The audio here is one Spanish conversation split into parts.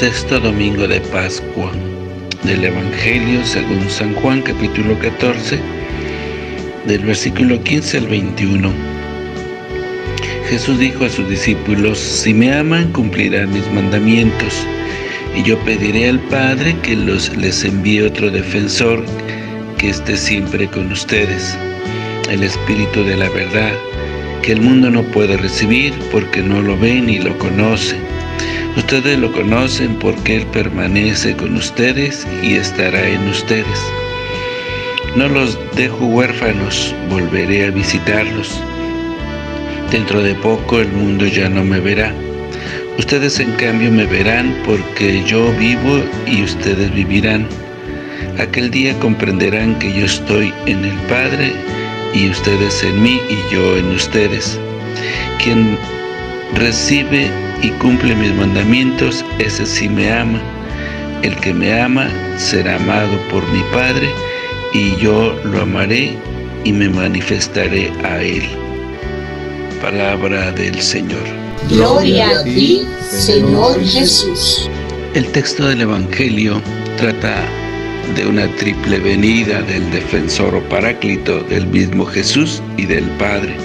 Sexto domingo de Pascua del Evangelio según San Juan, capítulo 14, del versículo 15 al 21. Jesús dijo a sus discípulos: si me aman, cumplirán mis mandamientos, y yo pediré al Padre que les envíe otro defensor que esté siempre con ustedes, el Espíritu de la verdad, que el mundo no puede recibir porque no lo ve ni lo conoce. Ustedes lo conocen porque Él permanece con ustedes y estará en ustedes. No los dejo huérfanos, volveré a visitarlos. Dentro de poco el mundo ya no me verá. Ustedes en cambio me verán porque yo vivo y ustedes vivirán. Aquel día comprenderán que yo estoy en el Padre y ustedes en mí y yo en ustedes. Quien recibe y cumple mis mandamientos, ese sí me ama. El que me ama será amado por mi Padre, y yo lo amaré y me manifestaré a él. Palabra del Señor. Gloria a ti, Señor Jesús. El texto del Evangelio trata de una triple venida del defensor o paráclito del mismo Jesús y del Padre.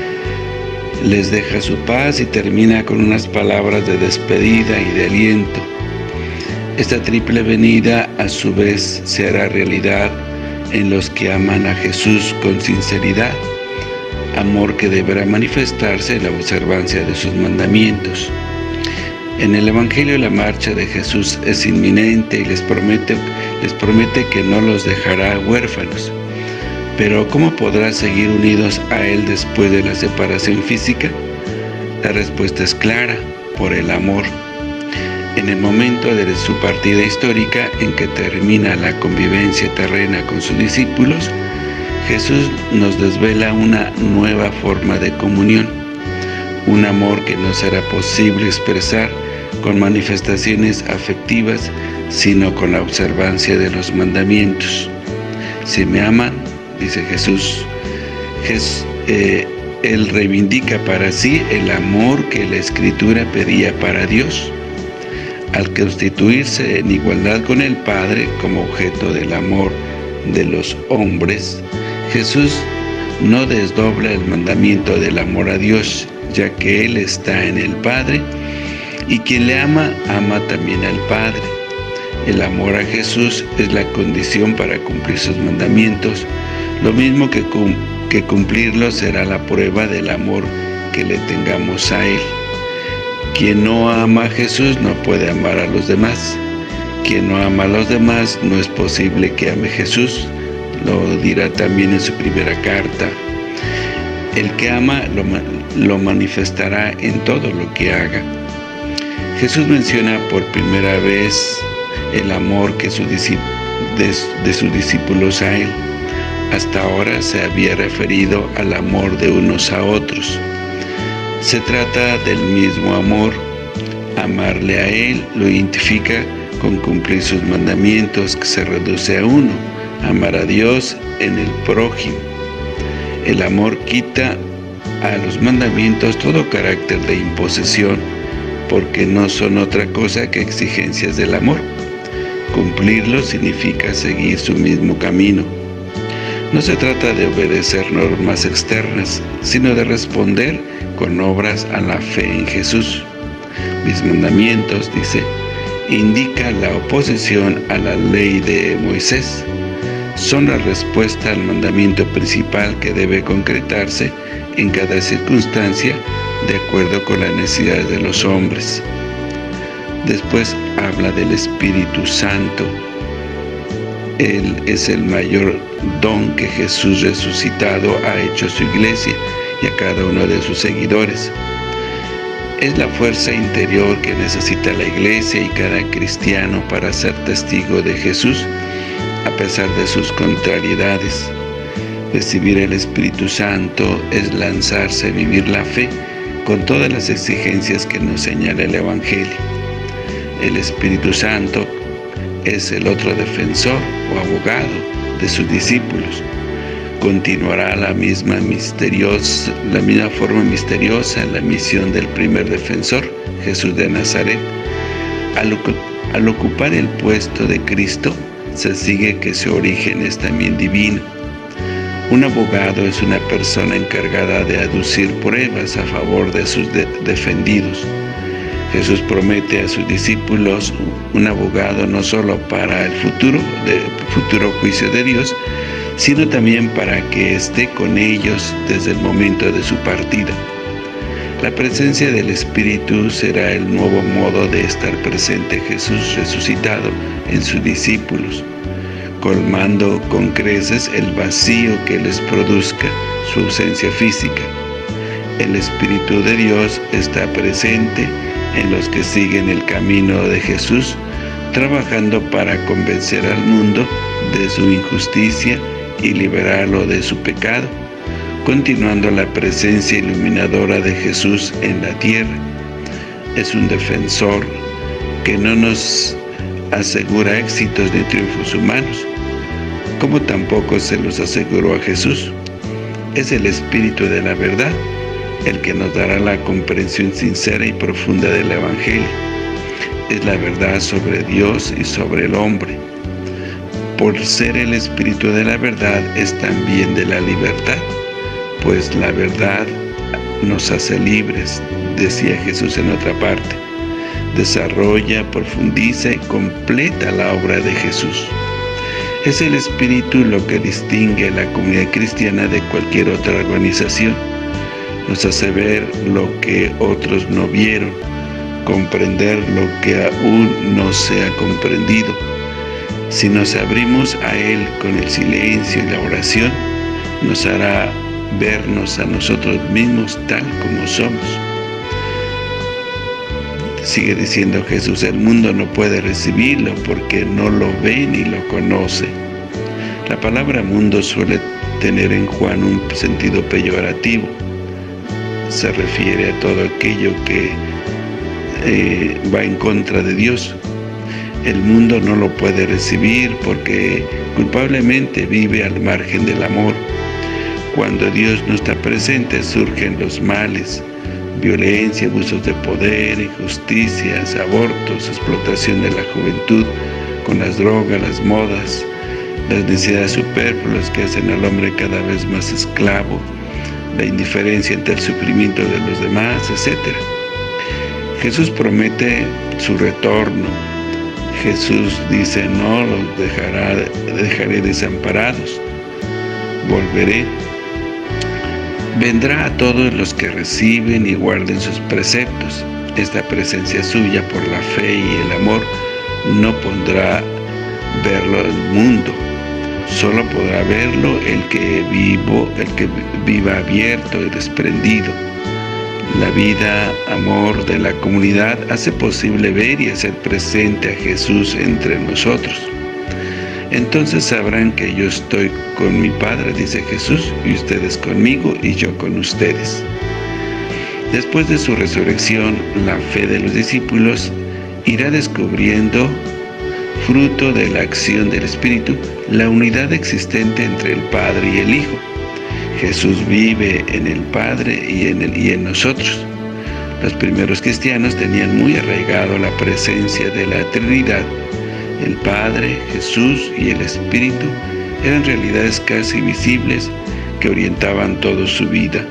Les deja su paz y termina con unas palabras de despedida y de aliento. Esta triple venida a su vez se hará realidad en los que aman a Jesús con sinceridad, amor que deberá manifestarse en la observancia de sus mandamientos. En el Evangelio la marcha de Jesús es inminente y les promete que no los dejará huérfanos. Pero ¿cómo podrán seguir unidos a Él después de la separación física? La respuesta es clara: por el amor. En el momento de su partida histórica, en que termina la convivencia terrena con sus discípulos, Jesús nos desvela una nueva forma de comunión, un amor que no será posible expresar con manifestaciones afectivas, sino con la observancia de los mandamientos. Si me aman, dice Jesús, Él reivindica para sí el amor que la Escritura pedía para Dios. Al constituirse en igualdad con el Padre como objeto del amor de los hombres, Jesús no desdobla el mandamiento del amor a Dios, ya que Él está en el Padre, y quien le ama, ama también al Padre. El amor a Jesús es la condición para cumplir sus mandamientos, lo mismo que cumplirlos será la prueba del amor que le tengamos a Él. Quien no ama a Jesús no puede amar a los demás. Quien no ama a los demás no es posible que ame a Jesús. Lo dirá también en su primera carta. El que ama lo manifestará en todo lo que haga. Jesús menciona por primera vez el amor de sus discípulos a Él. Hasta ahora se había referido al amor de unos a otros. Se trata del mismo amor. Amarle a Él lo identifica con cumplir sus mandamientos, que se reduce a uno: amar a Dios en el prójimo. El amor quita a los mandamientos todo carácter de imposición, porque no son otra cosa que exigencias del amor. Cumplirlos significa seguir su mismo camino. No se trata de obedecer normas externas, sino de responder con obras a la fe en Jesús. Mis mandamientos, dice, indica la oposición a la ley de Moisés. Son la respuesta al mandamiento principal que debe concretarse en cada circunstancia de acuerdo con las necesidades de los hombres. Después habla del Espíritu Santo. Él es el mayor don que Jesús resucitado ha hecho a su iglesia y a cada uno de sus seguidores. Es la fuerza interior que necesita la iglesia y cada cristiano para ser testigo de Jesús, a pesar de sus contrariedades. Recibir el Espíritu Santo es lanzarse a vivir la fe con todas las exigencias que nos señala el Evangelio. El Espíritu Santo es el otro defensor o abogado de sus discípulos. Continuará la misma forma misteriosa la misión del primer defensor, Jesús de Nazaret, Al ocupar el puesto de Cristo, se sigue que su origen es también divino. Un abogado es una persona encargada de aducir pruebas a favor de sus defendidos. Jesús promete a sus discípulos un abogado no solo para el futuro juicio de Dios, sino también para que esté con ellos desde el momento de su partida. La presencia del Espíritu será el nuevo modo de estar presente Jesús resucitado en sus discípulos, colmando con creces el vacío que les produzca su ausencia física. El Espíritu de Dios está presente en los que siguen el camino de Jesús, trabajando para convencer al mundo de su injusticia y liberarlo de su pecado, continuando la presencia iluminadora de Jesús en la tierra. Es un defensor que no nos asegura éxitos ni triunfos humanos, como tampoco se los aseguró a Jesús. Es el Espíritu de la verdad, el que nos dará la comprensión sincera y profunda del Evangelio. Es la verdad sobre Dios y sobre el hombre. Por ser el Espíritu de la verdad, es también de la libertad, pues la verdad nos hace libres, decía Jesús en otra parte. Desarrolla, profundiza y completa la obra de Jesús. Es el Espíritu lo que distingue a la comunidad cristiana de cualquier otra organización. Nos hace ver lo que otros no vieron, comprender lo que aún no se ha comprendido. Si nos abrimos a Él con el silencio y la oración, nos hará vernos a nosotros mismos tal como somos. Sigue diciendo Jesús, el mundo no puede recibirlo porque no lo ve ni lo conoce. La palabra mundo suele tener en Juan un sentido peyorativo. Se refiere a todo aquello que va en contra de Dios. El mundo no lo puede recibir porque culpablemente vive al margen del amor. Cuando Dios no está presente, surgen los males, violencia, abusos de poder, injusticias, abortos, explotación de la juventud con las drogas, las modas, las necesidades superfluas que hacen al hombre cada vez más esclavo, la indiferencia ante el sufrimiento de los demás, etc. Jesús promete su retorno. Jesús dice, no los dejaré desamparados, volveré. Vendrá a todos los que reciben y guarden sus preceptos. Esta presencia suya por la fe y el amor no podrá verlo el mundo. Solo podrá verlo el que viva abierto y desprendido. La vida, amor de la comunidad hace posible ver y hacer presente a Jesús entre nosotros. Entonces sabrán que yo estoy con mi Padre, dice Jesús, y ustedes conmigo y yo con ustedes. Después de su resurrección, la fe de los discípulos irá descubriendo, fruto de la acción del Espíritu, la unidad existente entre el Padre y el Hijo. Jesús vive en el Padre y en nosotros. Los primeros cristianos tenían muy arraigado la presencia de la Trinidad. El Padre, Jesús y el Espíritu eran realidades casi visibles que orientaban toda su vida.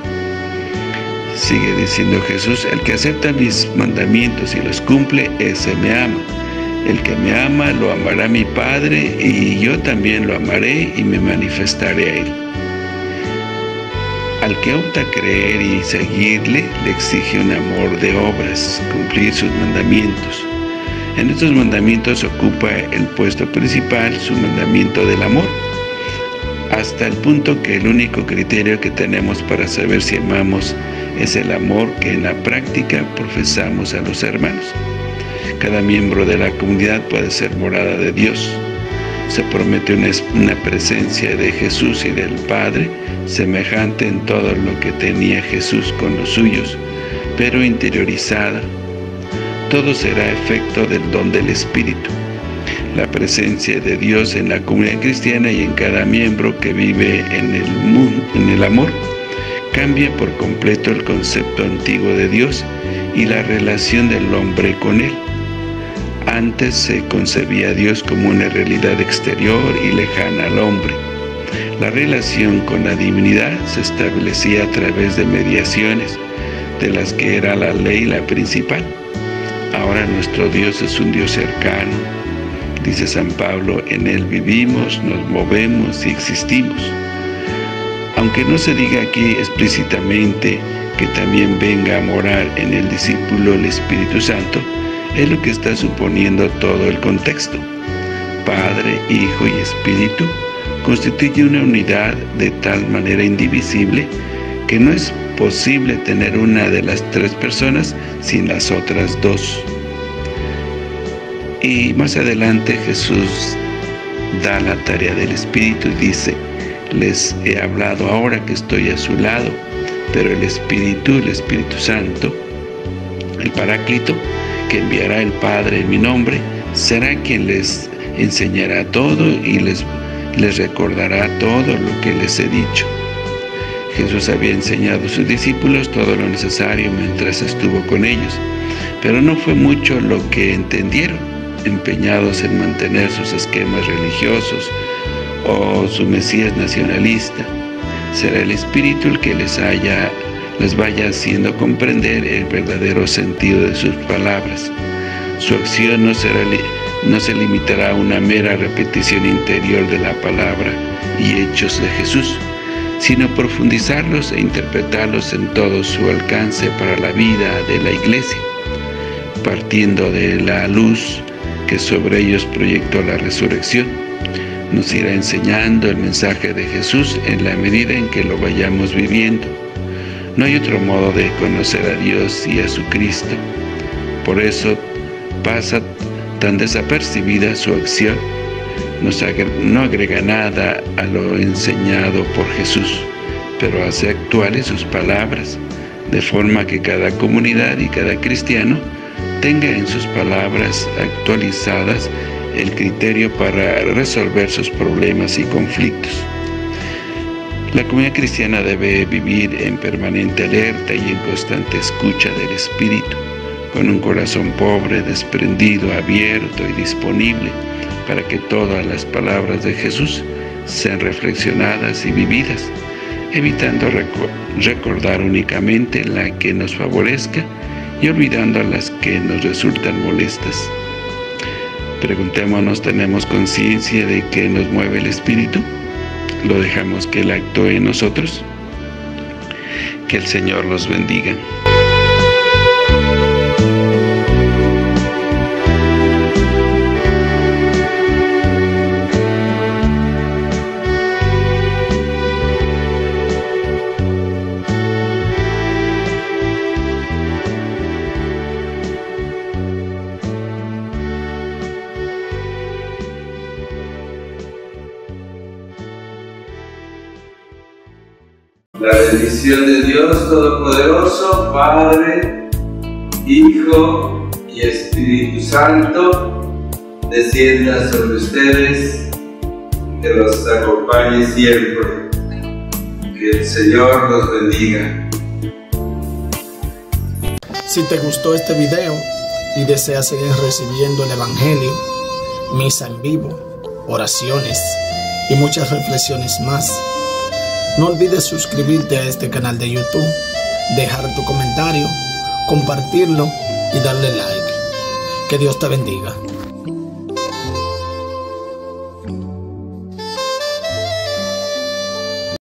Sigue diciendo Jesús, el que acepta mis mandamientos y los cumple, ese me ama. El que me ama, lo amará mi Padre, y yo también lo amaré y me manifestaré a él. Al que opta creer y seguirle, le exige un amor de obras, cumplir sus mandamientos. En estos mandamientos ocupa el puesto principal su mandamiento del amor, hasta el punto que el único criterio que tenemos para saber si amamos es el amor que en la práctica profesamos a los hermanos. Cada miembro de la comunidad puede ser morada de Dios. Se promete una presencia de Jesús y del Padre semejante en todo lo que tenía Jesús con los suyos, pero interiorizada. Todo será efecto del don del Espíritu. La presencia de Dios en la comunidad cristiana y en cada miembro que vive en el amor cambia por completo el concepto antiguo de Dios y la relación del hombre con Él. Antes se concebía a Dios como una realidad exterior y lejana al hombre. La relación con la divinidad se establecía a través de mediaciones, de las que era la ley la principal. Ahora nuestro Dios es un Dios cercano. Dice San Pablo, en Él vivimos, nos movemos y existimos. Aunque no se diga aquí explícitamente que también venga a morar en el discípulo el Espíritu Santo, es lo que está suponiendo todo el contexto. Padre, Hijo y Espíritu constituye una unidad de tal manera indivisible que no es posible tener una de las tres personas sin las otras dos. Y más adelante Jesús da la tarea del Espíritu y dice, les he hablado ahora que estoy a su lado, pero el Espíritu Santo, el Paráclito, que enviará el Padre en mi nombre, será quien les enseñará todo y les recordará todo lo que les he dicho. Jesús había enseñado a sus discípulos todo lo necesario mientras estuvo con ellos, pero no fue mucho lo que entendieron, empeñados en mantener sus esquemas religiosos o su Mesías nacionalista. Será el Espíritu el que les vaya haciendo comprender el verdadero sentido de sus palabras. Su acción no se limitará a una mera repetición interior de la palabra y hechos de Jesús, sino profundizarlos e interpretarlos en todo su alcance para la vida de la Iglesia, partiendo de la luz que sobre ellos proyectó la resurrección. Nos irá enseñando el mensaje de Jesús en la medida en que lo vayamos viviendo. No hay otro modo de conocer a Dios y a su Cristo. Por eso pasa tan desapercibida su acción. No agrega nada a lo enseñado por Jesús, pero hace actuales sus palabras, de forma que cada comunidad y cada cristiano tenga en sus palabras actualizadas el criterio para resolver sus problemas y conflictos. La comunidad cristiana debe vivir en permanente alerta y en constante escucha del Espíritu, con un corazón pobre, desprendido, abierto y disponible para que todas las palabras de Jesús sean reflexionadas y vividas, evitando recordar únicamente la que nos favorezca y olvidando a las que nos resultan molestas. Preguntémonos, ¿tenemos conciencia de que nos mueve el Espíritu? ¿Lo dejamos que Él actúe en nosotros? Que el Señor los bendiga. La bendición de Dios Todopoderoso, Padre, Hijo y Espíritu Santo, descienda sobre ustedes, que los acompañe siempre. Que el Señor los bendiga. Si te gustó este video y deseas seguir recibiendo el Evangelio, misa en vivo, oraciones y muchas reflexiones más, no olvides suscribirte a este canal de YouTube, dejar tu comentario, compartirlo y darle like. Que Dios te bendiga.